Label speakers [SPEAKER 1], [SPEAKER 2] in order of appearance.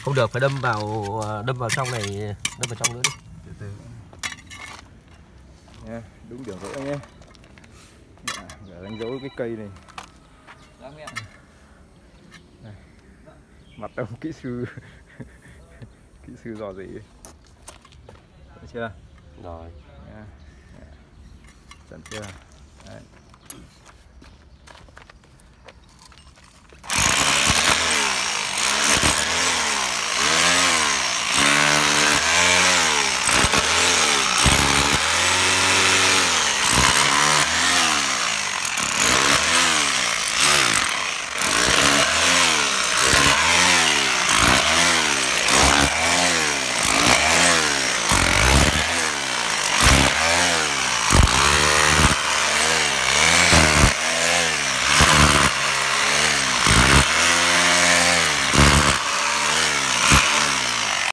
[SPEAKER 1] Không được, phải đâm vào trong này, đâm vào trong nữa đi.
[SPEAKER 2] Từ từ. Nha, đúng điểm vậy nhé. Để đánh dấu cái cây này. Này. Mặt ông kỹ sư kỹ sư dò dỉ. Được chưa?
[SPEAKER 1] Rồi.
[SPEAKER 2] Nha. Chuẩn chưa? Đấy.